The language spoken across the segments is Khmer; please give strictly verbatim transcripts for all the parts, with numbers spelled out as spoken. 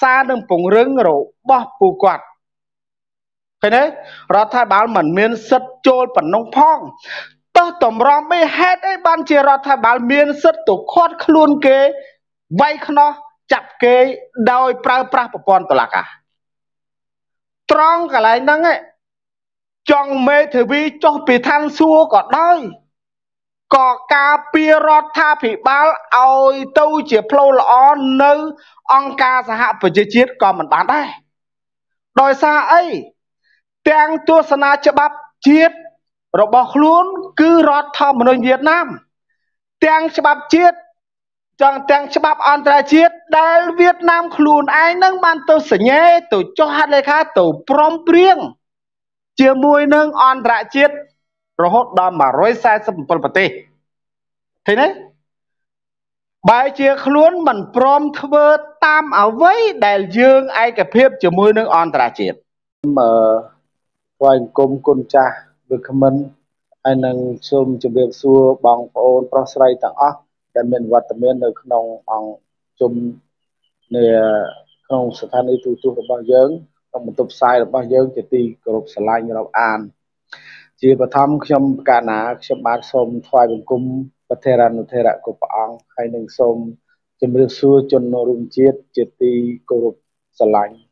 xa nâng phùng rừng rồi bó phù quạt thế đấyរដ្ឋាភិបាលមិនមានសិទ្ធចូលប៉ុណ្ណឹងផងតោះតម្រាំមិនហេតុអីបានជារដ្ឋាភិបាលមានសិទ្ធទៅខាត់ខ្លួនគេវាយខ្នោះចាប់គេដោយប្រើប្រាស់ប្រព័ន្ធតុលាការត្រង់កន្លែងហ្នឹងឯងចង់មេធាវីចុះពីឋានសួគ៌ក៏ដោយក៏ការពីរដ្ឋាភិបាលឲ្យទៅជាផ្លូវល្អនៅអង្គការសហប្រជាជាតិក៏មិនបានដែរដោយសារអីទាំងទស្សនាច្បាប់ជាតិរបស់ខ្លួនគឺរដ្ឋធម្មនុញ្ញវៀតណាមទាំងច្បាប់ជាតិចង់ទាំងច្បាប់អន្តរជាតិដែលវៀតណាមខ្លួនឯងនឹងបានទៅសញ្ញេទៅចុះហត្ថលេខាទៅព្រមព្រៀងជាមួយនឹងអន្តរជាតិរហូតដល់một trăm bốn mươi bảyប្រទេសឃើញទេបែរជាខ្លួនមិនព្រមធ្វើតាមអ្វីដែលយើងឯកភាពជាមួយនឹងអន្តរជាតិមើលថ្វាយអង្គមគុណចាស់វាគ្មិនហើយនឹងសូមជម្រាបសួរបងប្អូនប្រុសស្រីទាំងអស់ដែលមានវត្តមាននៅក្នុងអង្គជុំនៅក្នុងស្ថានីយទូរទស្សន៍របស់យើងក្នុងបន្ទប់ផ្សាយរបស់យើងជាទីគោរពស្រឡាញ់រាប់អានជាបឋមខ្ញុំកណាខ្ញុំបាទសូមថ្វាយបង្គំព្រះថេរានុថេរៈគ្រប់ព្រះអង្គហើយនឹងសូមជម្រាបសួរជនរួមជាតិជាទីគោរពស្រឡាញ់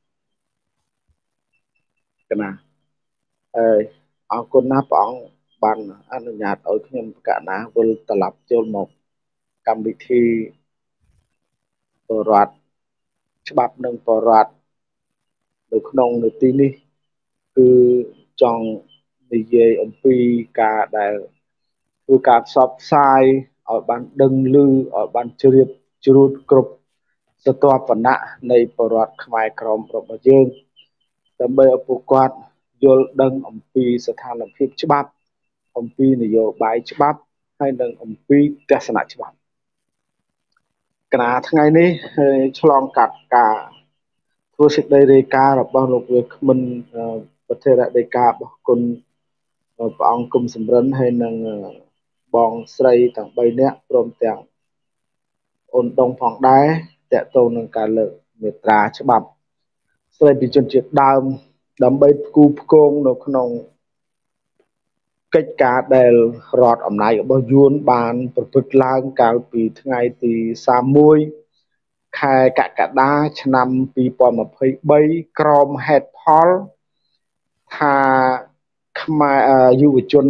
កណាអើយអរគុណណាស់ព្រះអង្គបានអនុញ្ញាតឲ្យខ្ញុំកណាវិលត្រឡប់ចូលមកកម្មវិធីបរដ្ឋច្បាប់និងបរដ្ឋនៅក្នុងនាទីនេះគឺចង់និយាយអំពីការដែលធ្វើការផ្សព្វផ្សាយឲ្យបានដឹងឮឲ្យបានជ្រាបជ្រួតគ្រប់ស្ថាបនៈនៃបរដ្ឋខ្មែរក្រមរបស់យើងដើម្បីឲ្យពួកគាត់យល់ដឹងអំពីស្ថានភាពច្បាប់អំពីនយោបាយច្បាប់ហើយនិងអំពីទស្សនៈច្បាប់កណាថ្ងៃនេះឆ្លងកាត់ការធ្វើសេចក្តីរាយការណ៍របស់លោកវាគ្មិនប្រធានដីការបស់គុណព្រះអង្គគុំសំរិនហើយនឹងបងស្រីទាំងបីនាក់ព្រមទាំងអូនដងផងដែរតកតងនឹងការលើកមេត្រាច្បាប់ស្រីពីជនជាតិដើមដើម្បីផ្គូផ្គងនៅក្នុងកិច្ចការដែលរដ្ឋអំណាចរបស់យួនបានប្រព្រឹត្តឡើងកាលពីថ្ងៃទីសាមមួយខែកក្កដាឆ្នាំពីរពាន់ម្ភៃបីក្រោមហេតុផលថាខ្មែរយុវជន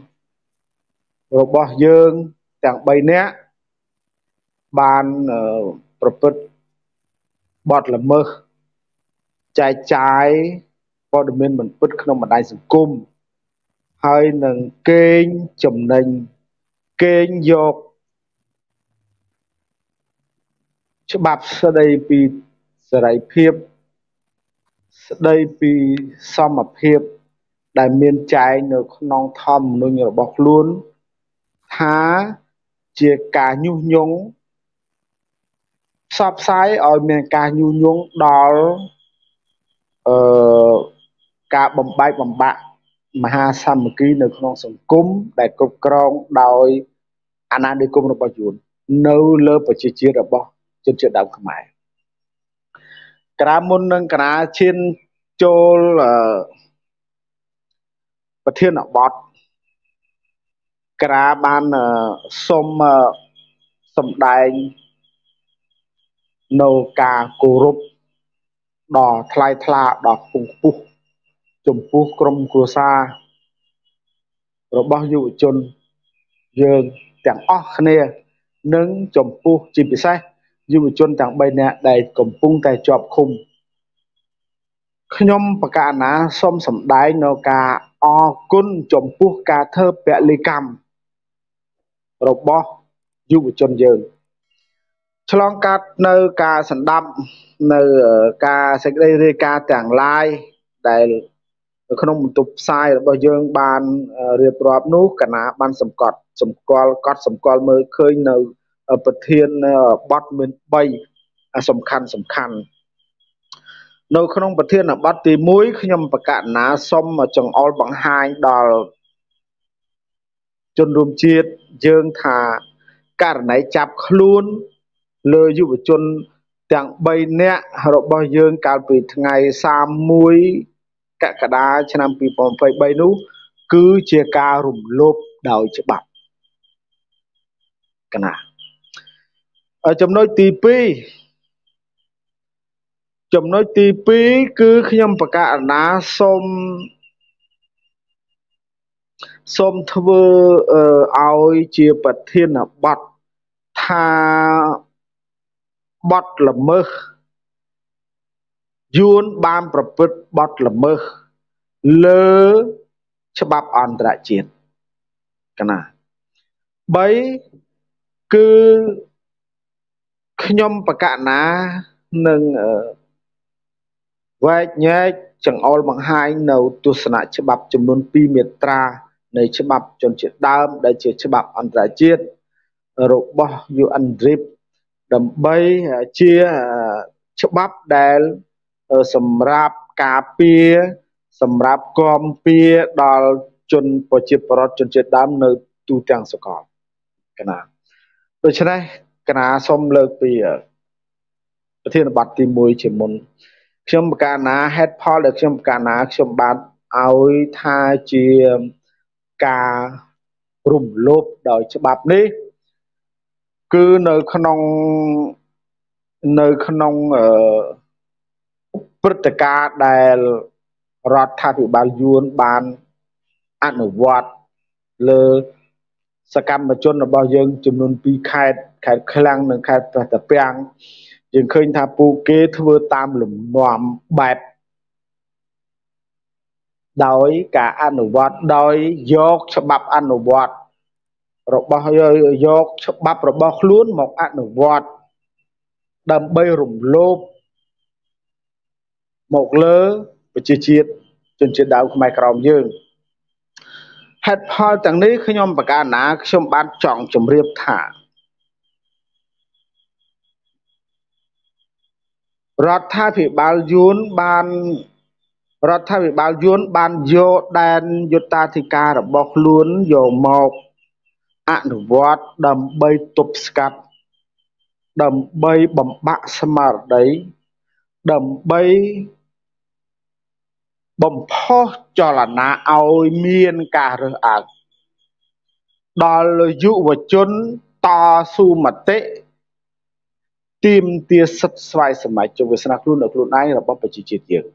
របស់យើងទាំងបីនាក់បានប្រព្រឹត្តបទល្មើសចែកចាយព័ត៌មានមិនពិតក្នុងបណ្ដាញសង្គមហើយនឹងកេងចំណេញកេងយកច្បាប់ស្ដីពីសេរីភាពស្ដីពីសមភាពដែលមានចែងនៅក្នុងធម្មនុញ្ញរបស់ខ្លួនថាជាការញុះញង់ផ្សព្វផ្សាយឲ្យមានការញុះញង់ដល់អឺការបំបែកបំបាក់មហាសាមគ្គីនៅក្នុងសង្គមដែលគ្រប់គ្រងដោយអាណានិគមរបស់យួននៅលើប្រជាជាតិរបស់ជនជាតិដើមខ្មែរក្រាមុននឹងកណាឈានចូលប្រធានបទក្រាបានសុំសម្ដែងនៅការគោរពដ៏ថ្លៃថ្លាដ៏ខ្ពង់ខ្ពស់ចំពោះក្រុមគ្រួសាររបស់យុវជនយើងទាំងអស់គ្នានិងចំពោះជាពិសេសយុវជនទាំងបីនាក់ដែលកំពុងតែជាប់ឃុំខ្ញុំបកណាសូមសម្ដែងនៅការអរគុណចំពោះការធ្វើពលិកម្មរបស់យុវជនយើងឆ្លងកាត់នៅការសម្ដាប់នៅការសេចក្តីរាយការណ៍ទាំងឡាយដែលនៅក្នុងបន្ទប់ផ្សាយរបស់យើងបានរៀបរាប់នោះកណាបានសម្កត់សម្គាល់កត់សម្គាល់មើលឃើញនៅប្រធានបទមានបីសំខាន់សំខាន់នៅក្នុងប្រធានបទទីមួយខ្ញុំបកណាសូមចង្អុលបង្ហាញដល់ជនរួមជាតិយើងថាករណីចាប់ខ្លួនលើយុវជនទាំងបីនាក់របស់យើងកាលពីថ្ងៃសាមមួយ កក្កដាឆ្នាំពីរពាន់ยี่สิบสามនោះគឺជាការរំលោភដោយច្បាប់កណាចំណុចទីពីរចំណុចទីពីរគឺខ្ញុំបកណ្ណាសូមសូមធ្វើឲ្យជាប្រធានបទថាបទល្មើសយួនបានប្រព្រឹត្តបទល្មើសលើច្បាប់អន្តរជាតិកណាបីគឺខ្ញុំបកណ្ណានឹងវែកញែកចង្អុលបង្ហាញនៅទស្សនៈច្បាប់ចំនួនពីរមាត្រានៃច្បាប់ជនជាតិដើមដែលជាច្បាប់អន្តរជាតិរបស់ ยู เอ็น ดริป ដើម្បីជាច្បាប់ដែលសម្រាប់ការពារសម្រាប់គាំពារដល់ជនប្រជាពលរដ្ឋជនជាតិដើមនៅទូទាំងសកលកណាដូច្នេះកណាសូមលើកពីប្រធានបទទីមួយជាមុនខ្ញុំបកណាហេតុផលដែលខ្ញុំបកណាខ្ញុំបានឲ្យថាជាការរំលោភដោយច្បាប់នេះគឺនៅក្នុងនៅក្នុងអឺព្រឹត្តិការណ៍ដែលរដ្ឋាភិបាលយួនបានអនុវត្តលើសកម្មជនរបស់យើងចំនួនពីរខេត្តខេត្តឃ្លាំងនិងខេត្តព្រះតាពាំងយើងឃើញថាពួកគេធ្វើតាមលំនាំបែបដោយការអនុវត្តដោយយកច្បាប់អនុវត្តរបស់យកច្បាប់របស់ខ្លួនមកអនុវត្តដើម្បីរំលោភមកលើប្រជាជាតិជនជាតិដើមខ្មែរក្រោមយើងហេតុផលទាំងនេះខ្ញុំបកណាខ្ញុំបានចង់ជម្រាបថារដ្ឋាភិបាលយួនបានរដ្ឋាភិបាលយួនបានយកដែនយុត្តាធិការរបស់ខ្លួនយកមកអនុវត្តដើម្បីទប់ស្កាត់ដើម្បីបំបាក់ស្មារតីដើម្បីបំផុសចលនាឲ្យមានការរើសអើងដល់យុវជនតស៊ូមតិទាមទារសិទ្ធិស្វ័យសម្រេចជាវាសនាខ្លួនដល់ខ្លួនឯងរបស់ប្រជាជាតិយើង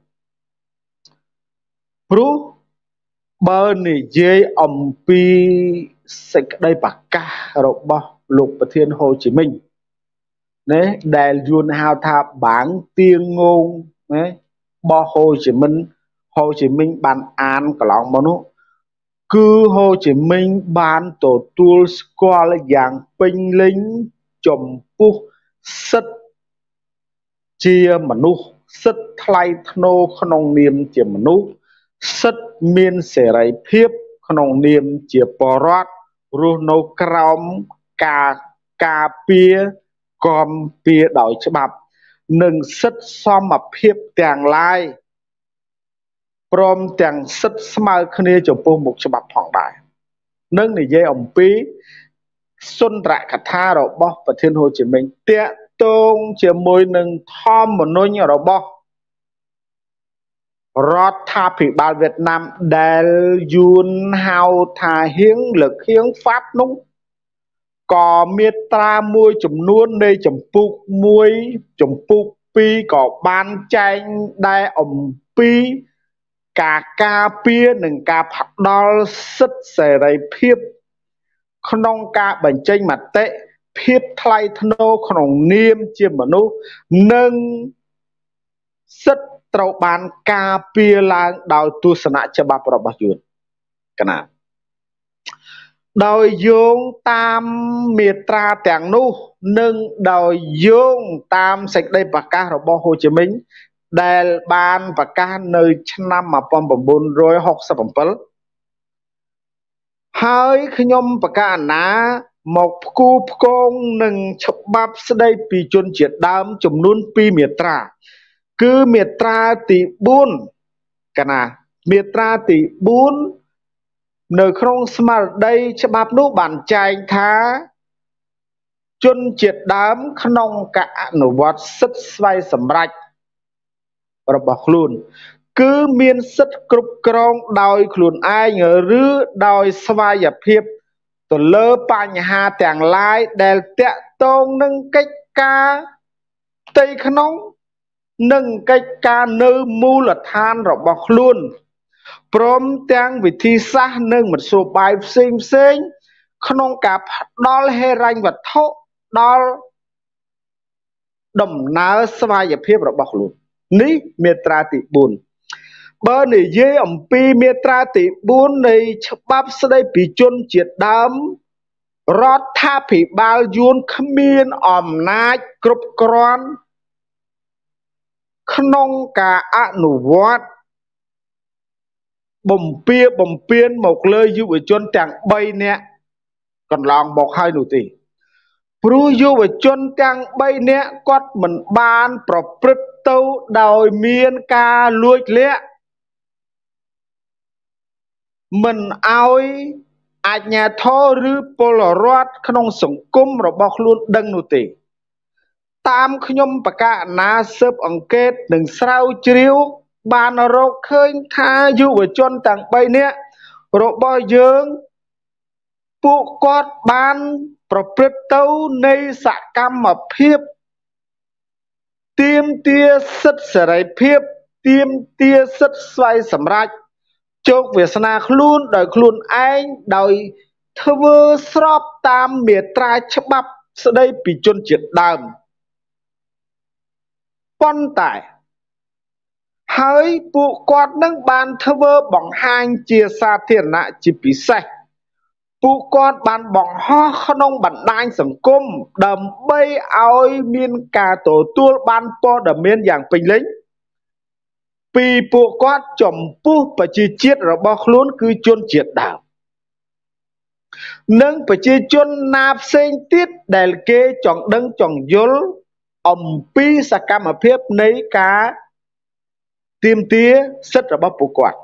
ព្រោះបើនិយាយអំពីសេចក្តីប្រកាសរបស់លោកប្រធានហូជីមិញណាដែលយួនហៅថាបាងទៀងងងណាបោះហូជីមិញហូជីមិញបានអានកន្លងមកនោះគឺហូជីមិញបានទទួលស្គាល់យ៉ាងពេញលេញចំពោះសិទ្ធិជាមនុស្សសិទ្ធិថ្លៃថ្នូរក្នុងនាមជាមនុស្សសិទ្ធិមានសេរីភាពក្នុងនាមជាពលរដ្ឋរស់នៅក្រោមការការពារគាំពារដោយច្បាប់និងសិទ្ធិសមភាពទាំងឡាយព្រមទាំងសិទ្ធិស្មើគ្នាចំពោះមុខច្បាប់ផងដែរនឹងនិយាយអំពីសុន្ទរកថារបស់ប្រធានហូជីមិញតាក់ទងជាមួយនឹងធម្មនុញ្ញរបស់រដ្ឋាភិបាលវៀតណាមដែលយួនហៅថាហៀងលើកហៀងហ្វាត់នោះក៏មាត្រាមួយចំនួននៃចម្ពោះមួយចម្ពោះពីរក៏បានចែងដែរអំពីការការពារនិងការផ្ដល់សិទ្ធិសេរីភាពក្នុងការបញ្ចេញមតិភាពថ្លៃថ្នូរក្នុងនាមជាមនុស្សនិងសិទ្ធិត្រូវបានការពារឡើងដោយទស្សនៈច្បាប់របស់យួនកណាដោយយោងតាមមាត្រាទាំងនោះនិងដោយយោងតាមសេចក្តីប្រកាសរបស់ហូជីមិញដែលបានប្រកាសនៅឆ្នាំmột nghìn chín trăm sáu mươi bảyហើយខ្ញុំបកណាមកផ្គូផ្គងនឹងច្បាប់ស្តីពីជនជាតិដើមចំនួនពីរមាត្រាគឺមាត្រាទីbốnកណាមាត្រាទីbốnនៅក្នុងស្មារតីច្បាប់នោះបានចែងថាជនជាតិដើមក្នុងការអនុវត្តសិទ្ធិស្វ័យសម្រេចរបស់ខ្លួនគឺមានសិទ្ធិគ្រប់គ្រងដោយខ្លួនឯងឬដោយស្វ័យភាពទៅលើបញ្ហាទាំងឡាយដែលតាក់ទងនឹងកិច្ចការផ្ទៃក្នុងនិងកិច្ចការនៅមូលដ្ឋានរបស់ខ្លួនព្រមទាំងវិធីសាស្ត្រនិងមធ្យោបាយផ្សេងផ្សេងក្នុងការផ្ដល់ហិរញ្ញវត្ថុដល់ដំណើរស្វ័យភាពរបស់ខ្លួននេះមាត្រាទីបួនបើនិយាយអំពីមាត្រាទីបួននៃច្បាប់ស្ដីពីជនជាតិដើមរដ្ឋាភិបាលយួនគ្មានអំណាចគ្រប់គ្រាន់ក្នុងការអនុវត្តបំពៀបំពៀនមកលើយុវជនទាំងបីនាក់កន្លងមកហើយនោះទេព្រោះយុវជនទាំងបីនាក់គាត់មិនបានប្រព្រឹត្តទៅដោយមានការលួចលាក់មិនអោយអាជ្ញាធរឬពលរដ្ឋក្នុងសង្គមរបស់ខ្លួនដឹងនោះទេតាមខ្ញុំបកណាស៊ើបអង្កេតនិងស្រាវជ្រាវបានរកឃើញថាយុវជនទាំងបីនាក់របស់យើងពួកគាត់បានប្រព្រឹត្តទៅនៃសកម្មភាពទាមទារសិទ្ធិសេរីភាពទាមទារសិទ្ធិស្វ័យសម្រេចជោគវាសនាខ្លួនដោយខ្លួនឯងដោយធ្វើស្របតាមមាត្រាច្បាប់ស្ដីពីជនជាតិដើមប៉ុន្តែហើយពួកគាត់នឹងបានធ្វើបង្ហាញជាសាធារណៈជាពិសេសពួកគាត់បានបង្ហោះក្នុងបណ្ដាញសង្គមដើម្បីឲ្យមានការទទួលបានព័ត៌មានយ៉ាងពេញលេញពីពួកគាត់ចំពោះប្រជាជាតិរបស់ខ្លួនគឺជនជាតិដើមនិងប្រជាជនណាផ្សេងទៀតដែលគេចង់ដឹងចង់យល់អំពីសកម្មភាពនៃការទាមទារសិទ្ធិរបស់ពួកគាត់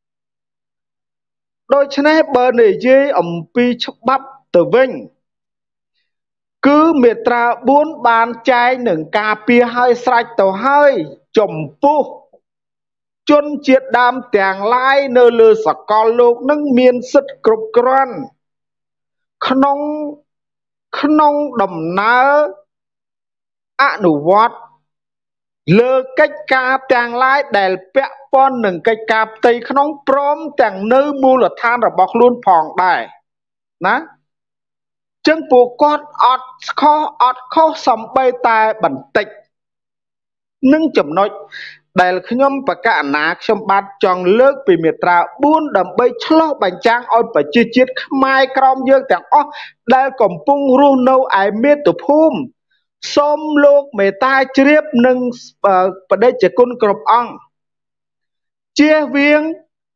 ដូច្នេះបើនិយាយអំពីច្បាប់ទៅវិញគឺមាត្រាបួនបានចែងនឹងការពារឲ្យស្រេចទៅហើយចំពោះជនជាតិដើមទាំងឡាយនៅលើសកលលោកនឹងមានសិទ្ធិគ្រប់គ្រាន់ក្នុងក្នុងដំណើរអនុវត្តលើកិច្ចការទាំងឡាយដែលពាក់ព័ន្ធនឹងកិច្ចការផ្ទៃក្នុងព្រមទាំងនៅមូលដ្ឋានរបស់ខ្លួនផងដែរណាចឹងពួកគាត់អត់ខុសអត់ខុសសំបីតែបន្តិចនឹងចំណុចដែលខ្ញុំបកណាខ្ញុំបាទចង់លើកពីមាត្រាបួនដើម្បីឆ្លុះបញ្ចាំងឲ្យប្រជាជាតិខ្មែរក្រមយើងទាំងអស់ដែលកំពុងរស់នៅឯមាតុភូមិសូមលោកមេត្តាជ្រាបនិងបដិជ្ជគុណគ្រប់អង្គជៀសវាង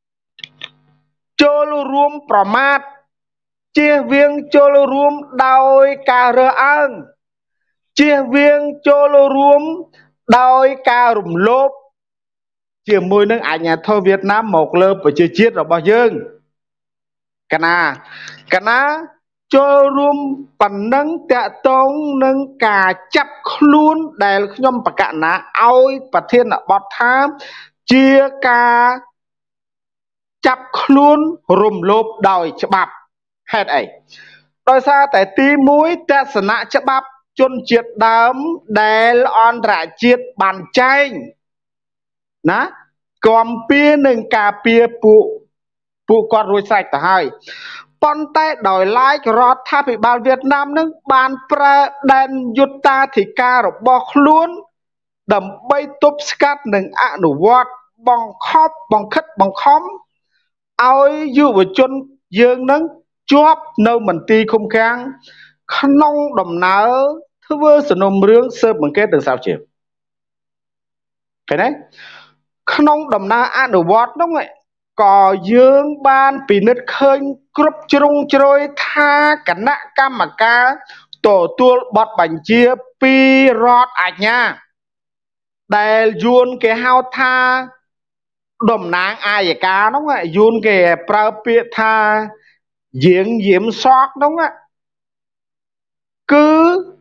ចូលរួមប្រមាថជៀសវាងចូលរួមដោយការរើសអើងជៀសវាងចូលរួមដោយការរំលោភជាមួយនឹងអាជ្ញាធរវៀតណាមមកលើប្រជាជាតិរបស់យើងកណាកណាចូលរួមប៉ុណ្ណឹងតាក់ទងនឹងការចាប់ខ្លួនដែលខ្ញុំបកណាឲ្យប្រធានបទថាជាការចាប់ខ្លួនរំលោភដោយច្បាប់ហេតុអីដោយសារតែទីមួយទស្សនៈច្បាប់ជនជាតិដើមដែលអន្តរជាតិបានចែងណាគំពីនឹងការពៀពួកពួកគាត់រួចស្រេចទៅហើយប៉ុន្តែដោយឡែករដ្ឋាភិបាលវៀតណាមនឹងបានប្រើដែនយុត្តាធិការរបស់ខ្លួនដើម្បីទប់ស្កាត់និងអនុវត្តបង្ខប់បង្ខិតបង្ខំឲ្យយុវជនយើងនឹងជាប់នៅមន្ទីរឃុំឃាំងក្នុងដំណើរធ្វើសំណុំរឿងស៊ើបអង្កេតនិងស្រាវជ្រាវឃើញទេក្នុងដំណើរអនុវត្តនោះក៏យើងបានពិនិត្យឃើញគ្រប់ជ្រុងជ្រោយថាគណៈកម្មការទទួលបទបញ្ជាពីរដ្ឋអាជ្ញាដែលយួនគេហៅថាតំណាងអាយកានោះយួនគេប្រើពាក្យថាយាងយាមសក់នោះគឺ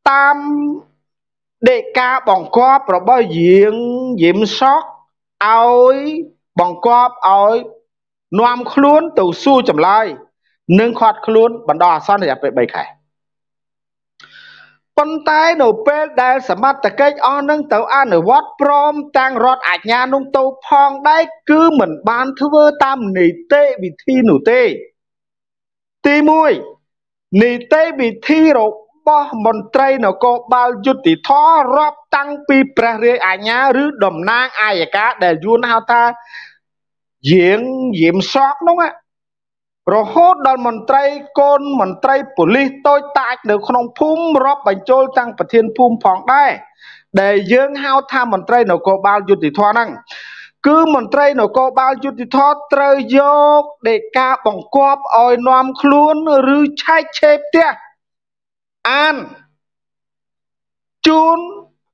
tam đệ ca bằng cọp rồi bao diện diễm sót ôi bằng cọp ôi noam khuôn tàu su chầm lai nâng khoát khuôn bản đỏ son để bày khảiប៉ុន្តែនៅពេលដែលសមត្ថកិច្ចអស់នឹងទៅអនុវត្តព្រមទាំងរដ្ឋអាជ្ញានោះទៅផងដែរគឺមិនបានធ្វើតាមនីតិវិធីនោះទេទីមួយនីតិវិធីរបស់មន្ត្រីនគរបាលយុតិធម៌រាប់តាំងពីព្រះរាជអាជ្ញាឬតំណាងអាយកាដែលយួនហៅថាយាងយាមសក់នោះរហូតដល់មន្ត្រីកូនមន្ត្រីប៉ូលីសតូចតាចនៅក្នុងភូមិរាប់បញ្ចូលទាំងប្រធានភូមិផងដែរដែលយើងហៅថាមន្ត្រីនគរបាលយុតិធម៌ហ្នឹងគឺមន្ត្រីនគរបាលយុតិធម៌ត្រូវយកដីកាបង្គាប់ឲ្យនាំខ្លួនឬឆែកឆេរផ្ទះអានជូន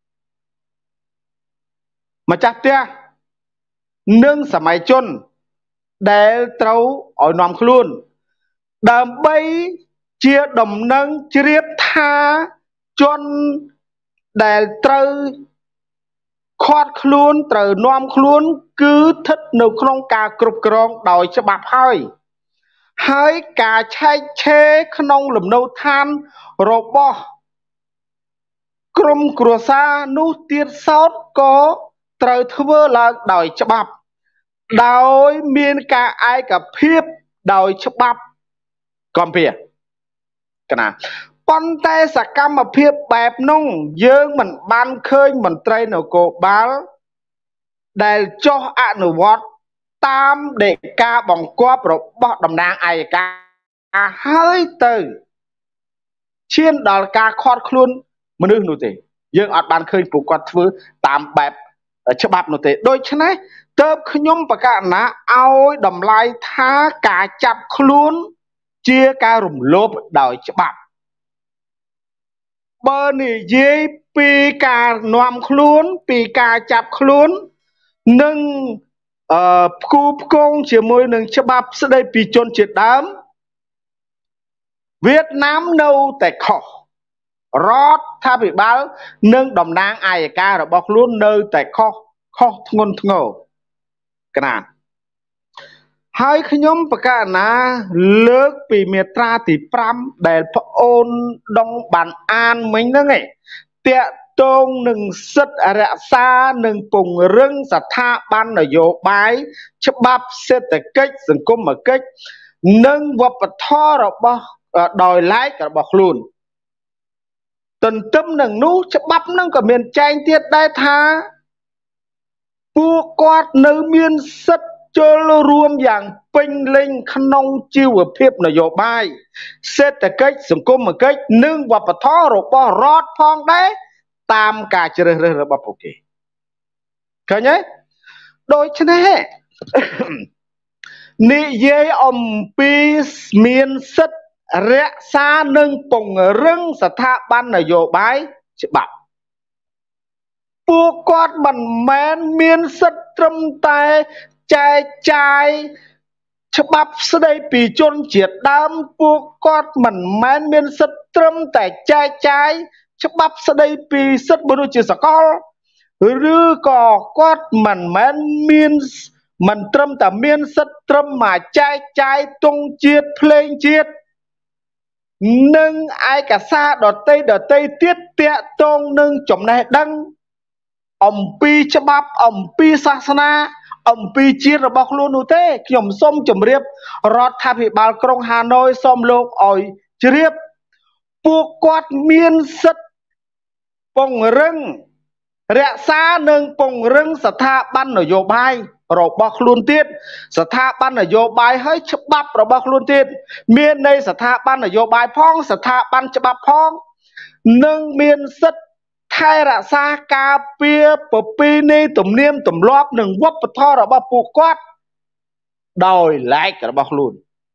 ម្ចាស់ផ្ទះនិងសម័យជនដែលត្រូវឲ្យនាំខ្លួនដើម្បីជាដំណឹងជ្រាបថាជនដែលត្រូវខាត់ខ្លួនត្រូវនាំខ្លួនគឺស្ថិតនៅក្នុងការគ្រប់គ្រងដោយច្បាប់ហើយហើយការឆែកឆេរក្នុងលំនៅឋានរបស់ក្រុមគ្រួសារនោះទៀតសោតក៏ត្រូវធ្វើឡើងដោយច្បាប់ដោយមានការឯកភាពដោយច្បាប់កម្ពុជាកណាប៉ុន្តែសកម្មភាពបែបនោះយើងមិនបានឃើញមន្ត្រីនគរបាលដែលចុះអនុវត្តតាមដីកាបង្គាប់របស់តំណាងអាយកាហើយទៅឈានដល់ការខាត់ខ្លួនមនុស្សនោះទេយើងអត់បានឃើញពួកគាត់ធ្វើតាមបែបច្បាប់នោះទេដូច្នេះទើបខ្ញុំបកណាឲ្យតម្លៃថាការចាប់ខ្លួនជាការរំលោភដោយច្បាប់បើនិយាយពីការនាំខ្លួនពីការចាប់ខ្លួននិងអឺផ្គូផ្គងជាមួយនឹងច្បាប់ស្តីពីជនជាតិដើមវៀតណាមនៅតែខុសរដ្ឋាភិបាលនិងតំណាងអាយការបស់ខ្លួននៅតែខុសខុសធ្ងន់ធ្ងរកណាហើយខ្ញុំបកណាលើកពីមាត្រាទីប្រាំដែលប្អូនដងបានអានមិញហ្នឹងឯងតាក់ទងនឹងសិទ្ធិរក្សានិងពង្រឹងស្ថាប័ននយោបាយច្បាប់សេដ្ឋកិច្ចសង្គមគិច្ចនិងវប្បធម៌របស់ដោយឡែករបស់ខ្លួនទន្ទឹមនឹងនោះច្បាប់ហ្នឹងក៏មានចែងទៀតដែរថាពួកគាត់នៅមានសិទ្ធិចូលរួមយ៉ាងពេញលេញក្នុងជីវភាពនយោបាយសេដ្ឋកិច្ចសង្គមគិច្ចនិងវប្បធម៌របស់រដ្ឋផងដែរតាមការជ្រើសរើសរបស់ពួកគេឃើញទេដូច្នេះនិយាយអំពីមានសិទ្ធិរក្សានិងពង្រឹងស្ថាប័ននយោបាយច្បាប់ពួកគាត់មិនមែនមានសិទ្ធិត្រឹមតែចែកចាយច្បាប់ស្តីពីជនជាតិដើមពួកគាត់មិនមែនមានសិទ្ធិត្រឹមតែចែកចាយច្បាប់ស្តីពីសិទ្ធិមនុស្សជាសកលឬក៏គាត់មិនមែនមានមិនត្រឹមតែមានសិទ្ធិត្រឹមមកចែកចាយទង់ជាតិភ្លេងជាតិនិងឯកសារដតីដតីទៀតតាក់ទងនឹងចំណេះដឹងអំពីច្បាប់អំពីសាសនាអំពីជាតិរបស់ខ្លួននោះទេខ្ញុំសូមជម្រាបរដ្ឋាភិបាលក្រុងហាណូយសូមលោកឲ្យជ្រាបពួកគាត់មានសិទ្ធិពង្រឹងរក្សានិងពង្រឹងស្ថាប័ននយោបាយរបស់ខ្លួនទៀតស្ថាប័ននយោបាយហើយច្បាប់របស់ខ្លួនទៀតមាននៃស្ថាប័ននយោបាយផងស្ថាប័នច្បាប់ផងនិងមានសិទ្ធិថែរក្សាការពារប្រពៃណីទំនៀមទម្លាប់និងវប្បធម៌របស់ពួកគាត់ដោយឡែករបស់ខ្លួន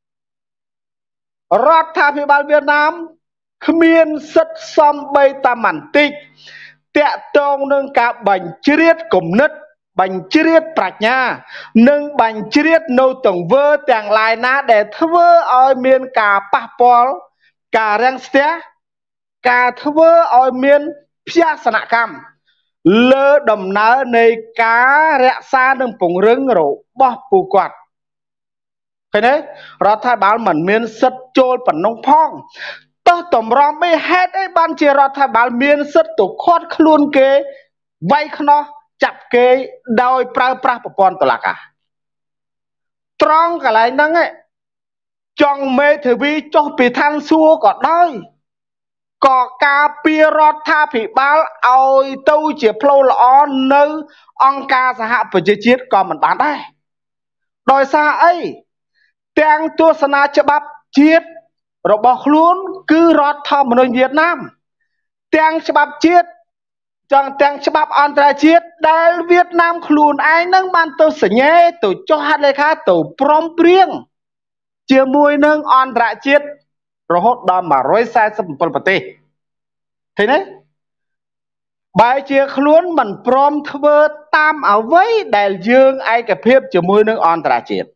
រដ្ឋាភិបាលវៀតណាមគ្មានសិទ្ធិសំបីតាបន្តិចតាក់ទងនឹងការបញ្ជ្រាបគំនិតបញ្ជ្រាបប្រាជ្ញានិងបញ្ជ្រាបនៅទង្វើទាំងឡាយណាដែលធ្វើឲ្យមានការប៉ះពាល់ការរាំងស្ទះការធ្វើឲ្យមានផ្ទះសនកម្មលើដំណើរនៃការរក្សានិងពង្រឹងរបស់ពួកគាត់ឃើញទេរដ្ឋាភិបាលមិនមានសិទ្ធិចូលប៉ុណ្ណឹងផងតោះតម្រាំមិនហេតុអីបានជារដ្ឋាភិបាលមានសិទ្ធិទៅខាត់ខ្លួនគេវាយខ្នោះចាប់គេដោយប្រើប្រាស់ប្រព័ន្ធតុលាការត្រង់កន្លែងហ្នឹងឯងចង់មេធាវីចុះពីឋានសួគ៌ក៏ដោយក៏ការពាររដ្ឋាភិបាលឲ្យទៅជាផ្លូវល្អនៅអង្គការសហប្រជាជាតិក៏មិនបានដែរដោយសារអីទាំងទស្សនាច្បាប់ជាតិរបស់ខ្លួនគឺរដ្ឋធម្មនុញ្ញវៀតណាមទាំងច្បាប់ជាតិចង់ទាំងច្បាប់អន្តរជាតិដែលវៀតណាមខ្លួនឯងនឹងបានទៅសញ្ញេទៅចុះហត្ថលេខាទៅព្រមព្រៀងជាមួយនឹងអន្តរជាតិរហូតដល់một trăm bốn mươi bảyប្រទេសឃើញទេបែរជាខ្លួនមិនព្រមធ្វើតាមអ្វីដែលយើងឯកភាពជាមួយនឹងអន្តរជាតិ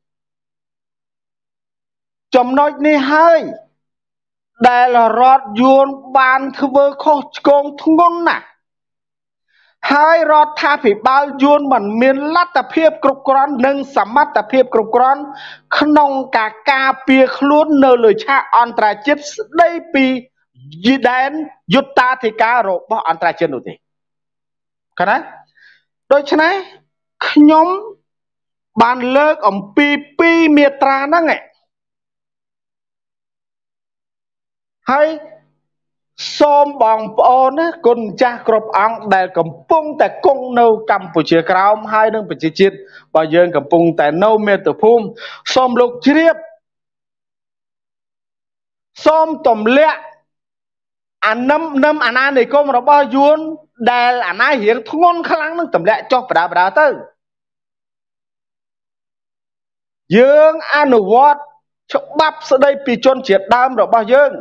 ចំណុចនេះហើយដែលរដ្ឋយួនបានធ្វើខុសឆ្គងធ្ងន់ណាស់ហើយរដ្ឋាភិបាលយួនមិនមានលទ្ធភាពគ្រប់គ្រាន់និងសមត្ថភាពគ្រប់គ្រាន់ក្នុងការការពារខ្លួននៅលើឆាកអន្តរជាតិស្ដីពីយីដែនយុត្តាធិការរបស់អន្តរជាតិនោះទេឃើញណាដូច្នេះខ្ញុំបានលើកអំពីពីរមាត្រាហ្នឹងឯងហើយសូមបងប្អូនណាគុណម្ចាស់គ្រប់អង្គដែលកំពុងតែគង់នៅកម្ពុជាក្រោមហើយនឹងប្រជាជាតិបើយើងកំពុងតែនៅមាតុភូមិសូមលោកជ្រាបសូមទម្លាក់អានឹមនឹមអាណានិគមរបស់យួនដែលអាណារៀងធ្ងន់ខ្លាំងនឹងទម្លាក់ចុះបដាបដាទៅយើងអនុវត្តច្បាប់ស្ដីពីជនជាតិដើមរបស់យើង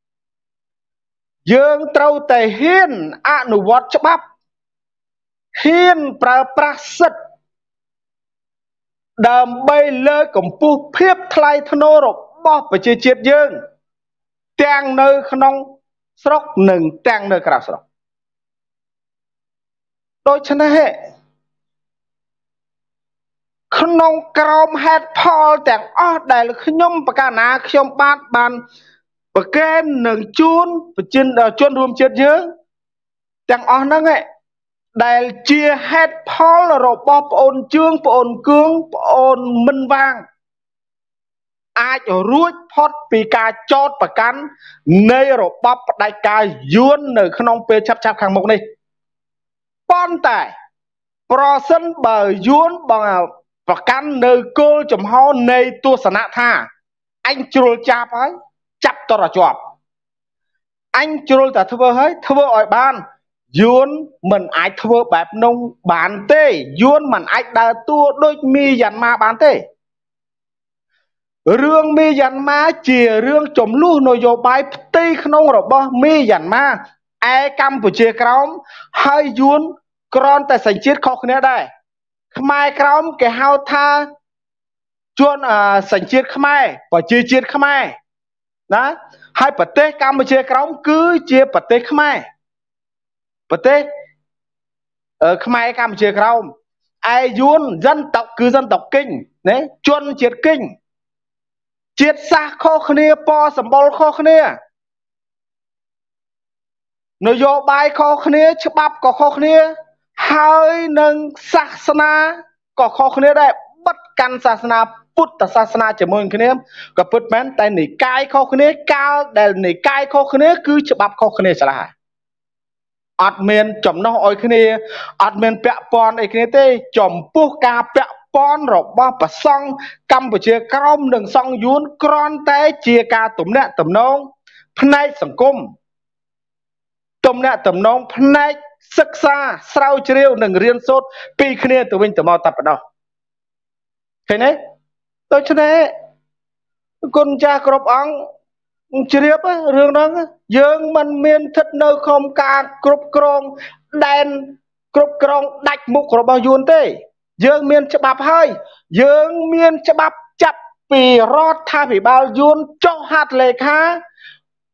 យើងត្រូវតែហ៊ានអនុវត្តច្បាប់ហ៊ានប្រើប្រាស់សិទ្ធិដើម្បីលើកកម្ពស់ភាពថ្លៃថ្នូររបស់ប្រជាជាតិយើងទាំងនៅក្នុងស្រុកនិងទាំងនៅក្រៅស្រុកដូច្នេះក្នុងក្រមហេតុផលទាំងអស់ដែលខ្ញុំបកណាខ្ញុំបាទបានប្រកេននឹងជួនប្រជាជនរួមជាតិយើងទាំងអស់ហ្នឹងដែលជាហេតុផលរបស់ប្អូនជឿងប្អូនគឿងប្អូនមិនវាងអាចរួចផុតពីការចោទប្រកាន់នៃរបបផ្ដាច់ការយួននៅក្នុងពេលឆាប់ៗខាងមុខនេះប៉ុន្តែប្រសិនបើយួនបងប្រកាន់នៅគោលចំហនៃទស្សនៈថាអញជ្រុលចាប់ហើយចាប់តរជាប់អញជ្រុលតែធ្វើហើយធ្វើឲ្យបានយួនមិនអាចធ្វើបែបនោះបានទេយួនមិនអាចដើរតួដូចមីយ៉ាន់ម៉ាបានទេរឿងមីយ៉ាន់ម៉ាជារឿងចំនួននយោបាយផ្ទៃក្នុងរបស់មីយ៉ាន់ម៉ាឯកម្ពុជាក្រោមហើយយួនគ្រាន់តែសញ្ជាតិខុសគ្នាដែរខ្មែរក្រោមគេហៅថាជួនសញ្ជាតិខ្មែរប្រជាជាតិខ្មែរណាហើយប្រទេសកម្ពុជាក្រោមគឺជាប្រទេសខ្មែរប្រទេសខ្មែរកម្ពុជាក្រោមឯយួនdân tộcគឺdân tộcគិញណាជនជាតិគិញជាតិសាសន៍ខុសគ្នាពណ៌សម្បុរខុសគ្នានយោបាយខុសគ្នាច្បាប់ក៏ខុសគ្នាហើយនឹងសាសនាក៏ខុសគ្នាដែរបិទកាន់សាសនាពុទ្ធសាសនាជាមួយគ្នាក៏ពិតមែនតែនិកាយខុសគ្នាកាលដែលនិកាយខុសគ្នាគឺច្បាប់ខុសគ្នាឆ្លាស់អត់មានចំណោះឲ្យគ្នាអត់មានពាក់ព័ន្ធអីគ្នាទេចំពោះការពាក់ព័ន្ធរបស់ប្រសង់កម្ពុជាក្រោមនិងសង្ឃយួនគ្រាន់តែជាការទំនាក់ទំនងផ្នែកសង្គមទំនាក់ទំនងផ្នែកសិក្សាស្រាវជ្រាវនិងរៀនសូត្រពីគ្នាទៅវិញទៅមកតែប៉ុណ្ណោះឃើញទេដូច្នេះគុណចាស់គ្រប់អង្គជ្រាបរឿងហ្នឹងយើងមិនមានស្ថិតនៅក្នុងការគ្រប់គ្រងដែនគ្រប់គ្រងដាច់មុខរបស់យួនទេយើងមានច្បាប់ហើយយើងមានច្បាប់ចាប់ពីរដ្ឋាភិបាលយួនចុះហត្ថលេខា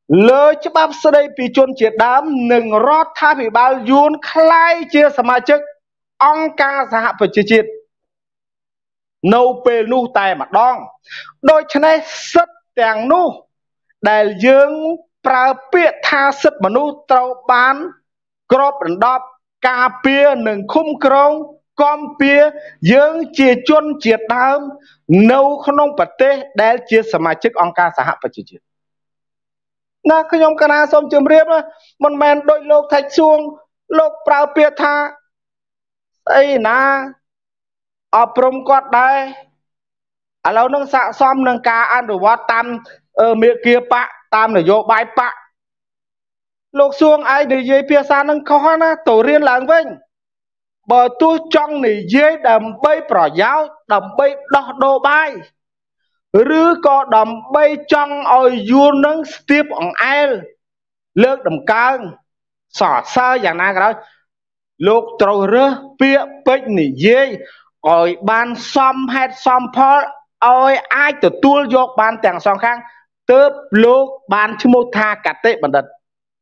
លើច្បាប់ស្ដីពីជនជាតិដើមនិងរដ្ឋាភិបាលយួនคล้ายជាសមាជិកអង្គការសហប្រជាជាតិនៅពេលនោះតែម្ដងដូច្នេះសិទ្ធិទាំងនោះដែលយើងប្រើពាក្យថាសិទ្ធិមនុស្សត្រូវបានគ្របដណ្ដប់ការពារនិងឃុំក្រងគាំពៀយើងជាជនជាតិដើមនៅក្នុងប្រទេសដែលជាសមាជិកអង្គការសហប្រជាជាតិណាខ្ញុំកណាសូមជម្រាបមិនមែនដូចលោកថៃសួងលោកប្រើពាក្យថាអីណាអប់រំគាត់ដែរឥឡូវនឹងស័ក្តិសមនឹងការអនុវត្តតាមមេគាបកតាមនយោបាយបកលោកសួងឯងនិយាយភាសានឹងខុសណាទៅរៀនឡើងវិញបើទោះចង់និយាយដើម្បីប្រយោជន៍ដើម្បីដោះដូរបាយឬក៏ដើម្បីចង់ឲ្យយួននឹងស្ទាបអង្អែលលើកដំកើងសរសើរយ៉ាងណាក៏ដោយលោកត្រូវរើសពាក្យពេចន៍និយាយឲ្យបានសមហេតុសមផលឲ្យអាចទទួលយកបានទាំងសងខាងទើបលោកបានឈ្មោះថាកតេបណ្ឌិត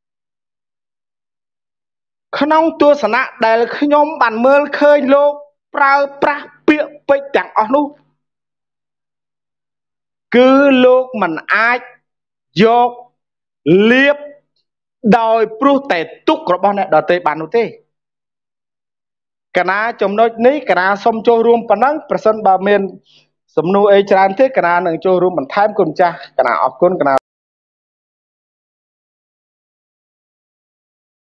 ក្នុងទស្សនៈដែលខ្ញុំបានមើលឃើញលោកប្រើប្រាស់ពាក្យពេចន៍ទាំងអស់នោះគឺលោកមិនអាចយកលៀបដោយព្រោះតែទុករបស់អ្នកដទៃបាននោះទេកណាចំណុចនេះកណាសូមចូលរួមប៉ុណ្ណឹងប្រសិនបើមានសំណួរអីច្រើនទេកណានឹងចូលរួមបន្ថែមគុណចាស់កណាអរគុណកណា